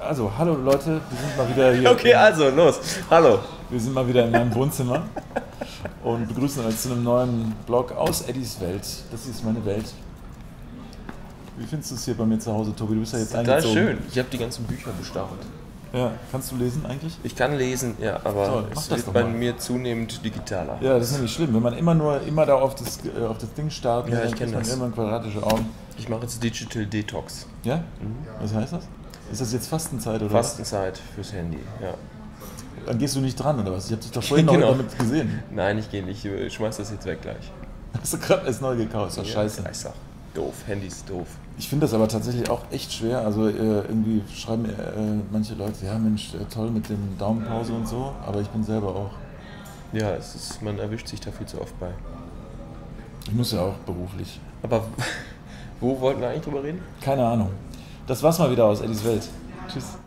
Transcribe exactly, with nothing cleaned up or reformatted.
Also, hallo Leute, wir sind mal wieder hier. Okay, also, los. Hallo. Wir sind mal wieder in meinem Wohnzimmer und begrüßen euch zu einem neuen Blog aus Eddys Welt. Das ist meine Welt. Wie findest du es hier bei mir zu Hause, Tobi? Du bist ja jetzt eingezogen. Total schön. Ich habe die ganzen Bücher bestaunt. Ja, kannst du lesen eigentlich? Ich kann lesen, ja, aber so, es wird bei mir zunehmend digitaler. Ja, das ist nämlich schlimm. Wenn man immer nur immer da auf das, äh, auf das Ding startet, ja, dann kriegt man irgendwann quadratische Augen. Ich mache jetzt Digital Detox. Ja? Mhm. Was heißt das? Ist das jetzt Fastenzeit oder Fastenzeit was? Fürs Handy, ja. Dann gehst du nicht dran, oder was? Ich habe dich doch vorhin genau. noch damit gesehen. Nein, ich gehe nicht. Ich schmeiß das jetzt weg gleich. Hast du gerade erst neu gekauft? Ist doch ja, scheiße. Ich sag, doof. Handy ist doof. Ich finde das aber tatsächlich auch echt schwer. Also äh, irgendwie schreiben äh, manche Leute, ja Mensch, äh, toll mit dem Daumenpause und so, aber ich bin selber auch. Ja, es ist, man erwischt sich da viel zu oft bei. Ich muss ja auch beruflich. Aber wo wollten wir eigentlich drüber reden? Keine Ahnung. Das war's mal wieder aus Eddys Welt. Tschüss.